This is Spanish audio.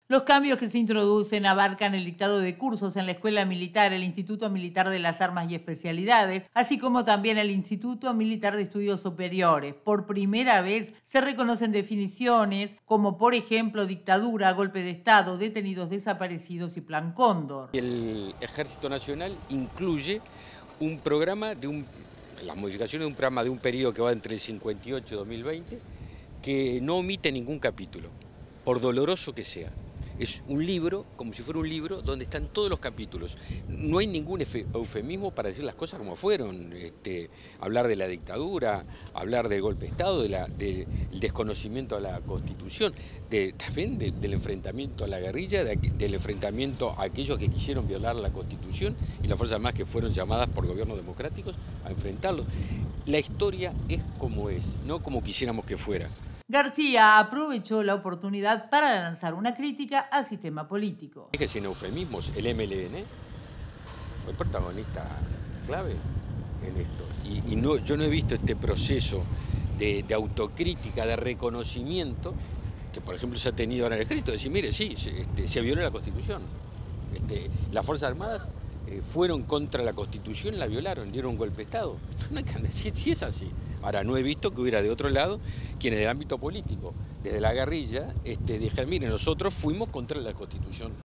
Los cambios que se introducen abarcan el dictado de cursos en la Escuela Militar, el Instituto Militar de las Armas y Especialidades, así como también el Instituto Militar de Estudios Superiores. Por primera vez se reconocen definiciones como, por ejemplo, dictadura, golpe de Estado, detenidos desaparecidos y Plan Cóndor. El Ejército Nacional incluye un programa las modificaciones de un programa de un periodo que va entre el 58 y 2020, que no omite ningún capítulo, por doloroso que sea. Es un libro, como si fuera un libro, donde están todos los capítulos. No hay ningún eufemismo para decir las cosas como fueron. Hablar de la dictadura, hablar del golpe de Estado, del desconocimiento a la Constitución, también del enfrentamiento a la guerrilla, del enfrentamiento a aquellos que quisieron violar la Constitución y las Fuerzas Armadas que fueron llamadas por gobiernos democráticos a enfrentarlo. La historia es como es, no como quisiéramos que fuera. García aprovechó la oportunidad para lanzar una crítica al sistema político. Es que sin eufemismos, el MLN fue protagonista clave en esto. Yo no he visto este proceso de autocrítica, de reconocimiento, que por ejemplo se ha tenido ahora en el ejército, de decir, mire, sí, se violó la Constitución. Las Fuerzas Armadas fueron contra la Constitución, la violaron, dieron un golpe de Estado. No hay que decir si es así. Ahora, no he visto que hubiera de otro lado quienes del ámbito político, desde la guerrilla, dijeron, mire, nosotros fuimos contra la Constitución.